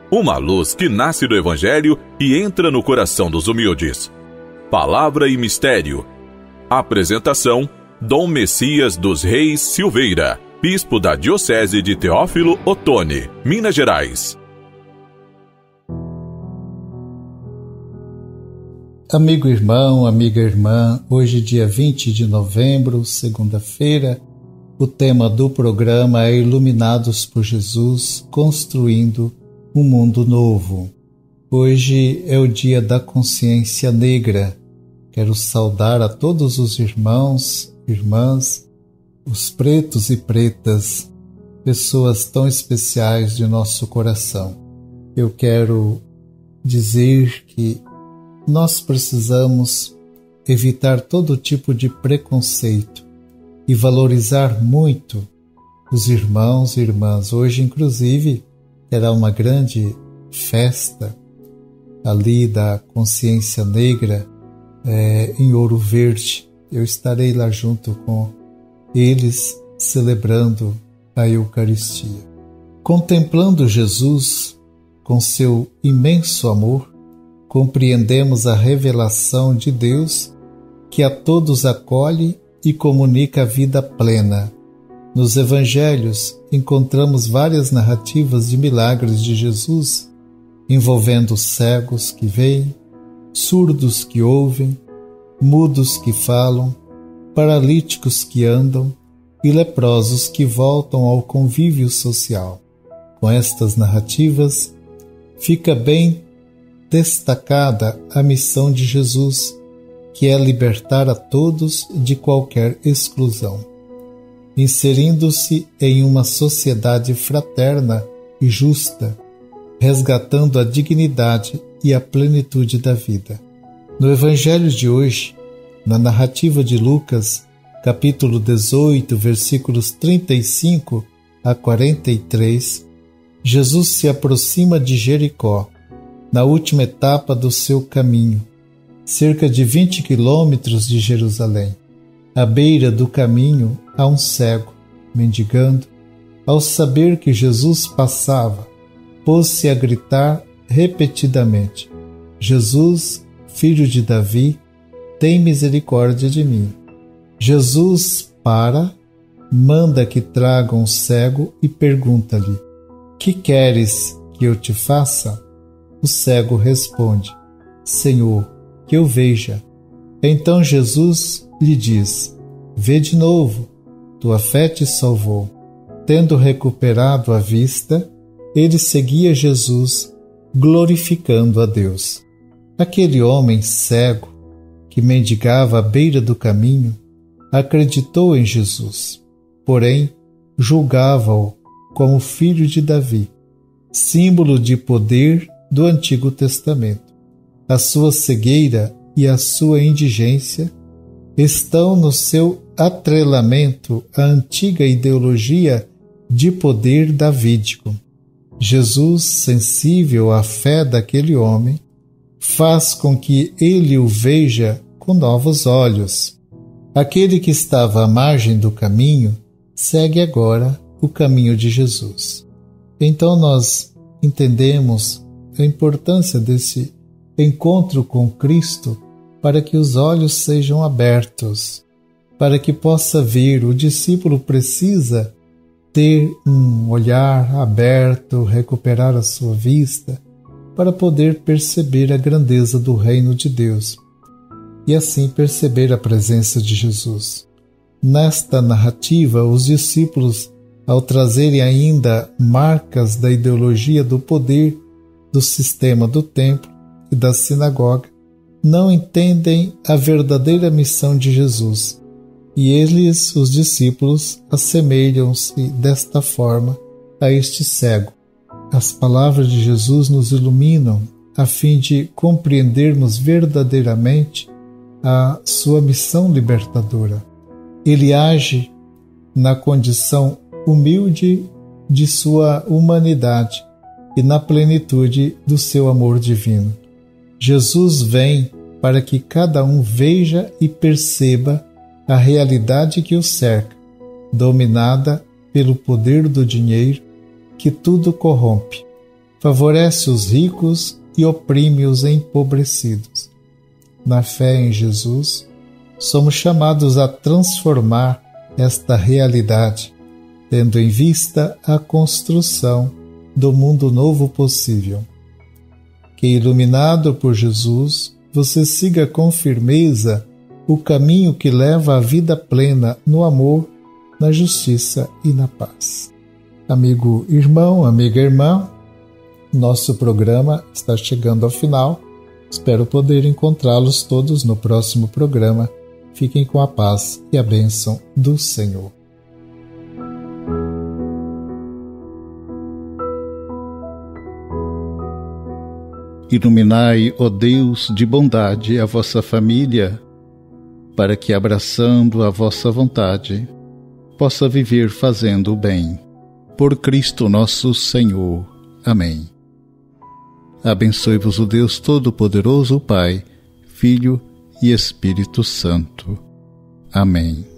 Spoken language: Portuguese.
uma luz que nasce do Evangelho e entra no coração dos humildes. Palavra e Mistério. Apresentação: Dom Messias dos Reis Silveira, bispo da Diocese de Teófilo Otoni, Minas Gerais. Amigo irmão, amiga irmã, hoje dia 20 de novembro, segunda-feira, o tema do programa é Iluminados por Jesus, construindo um mundo novo. Hoje é o dia da consciência negra. Quero saudar a todos os irmãos, irmãs, os pretos e pretas, pessoas tão especiais de nosso coração. Eu quero dizer que nós precisamos evitar todo tipo de preconceito e valorizar muito os irmãos e irmãs. Hoje, inclusive, terá uma grande festa ali da consciência negra em Ouro Verde. Eu estarei lá junto com eles, celebrando a Eucaristia. Contemplando Jesus com seu imenso amor, compreendemos a revelação de Deus que a todos acolhe e comunica a vida plena. Nos Evangelhos encontramos várias narrativas de milagres de Jesus, envolvendo cegos que veem, surdos que ouvem, mudos que falam, paralíticos que andam e leprosos que voltam ao convívio social. Com estas narrativas, fica bem destacada a missão de Jesus, que é libertar a todos de qualquer exclusão, inserindo-se em uma sociedade fraterna e justa, resgatando a dignidade e a plenitude da vida. No Evangelho de hoje, na narrativa de Lucas, capítulo 18, versículos 35 a 43, Jesus se aproxima de Jericó, na última etapa do seu caminho, cerca de 20 quilômetros de Jerusalém. À beira do caminho há um cego, mendigando. Ao saber que Jesus passava, pôs-se a gritar repetidamente: Jesus, filho de Davi, tem misericórdia de mim. Jesus para, manda que tragam o cego e pergunta-lhe: que queres que eu te faça? O cego responde: Senhor, que eu veja. Então Jesus lhe diz: vê de novo, tua fé te salvou. Tendo recuperado a vista, ele seguia Jesus, glorificando a Deus. Aquele homem cego, que mendigava à beira do caminho, acreditou em Jesus, porém julgava-o como filho de Davi, símbolo de poder do Antigo Testamento. A sua cegueira e a sua indigência estão no seu atrelamento à antiga ideologia de poder davídico. Jesus, sensível à fé daquele homem, faz com que ele o veja com novos olhos. Aquele que estava à margem do caminho segue agora o caminho de Jesus. Então nós entendemos a importância desse encontro com Cristo para que os olhos sejam abertos, para que possa ver. O discípulo precisa ter um olhar aberto, recuperar a sua vista, para poder perceber a grandeza do reino de Deus e assim perceber a presença de Jesus. Nesta narrativa, os discípulos, ao trazerem ainda marcas da ideologia do poder do sistema do templo e da sinagoga, não entendem a verdadeira missão de Jesus, e eles, os discípulos, assemelham-se desta forma a este cego. As palavras de Jesus nos iluminam a fim de compreendermos verdadeiramente a sua missão libertadora. Ele age na condição humilde de sua humanidade e na plenitude do seu amor divino. Jesus vem para que cada um veja e perceba a realidade que o cerca, dominada pelo poder do dinheiro que tudo corrompe. favorece os ricos e oprime os empobrecidos. Na fé em Jesus, somos chamados a transformar esta realidade, tendo em vista a construção do mundo novo possível. Que, iluminado por Jesus, você siga com firmeza o caminho que leva à vida plena no amor, na justiça e na paz. Amigo irmão, amiga irmã, nosso programa está chegando ao final. Espero poder encontrá-los todos no próximo programa. Fiquem com a paz e a bênção do Senhor. Iluminai, ó Deus de bondade, a vossa família, para que, abraçando a vossa vontade, possa viver fazendo o bem. Por Cristo nosso Senhor. Amém. Abençoe-vos o Deus Todo-Poderoso, Pai, Filho e Espírito Santo. Amém.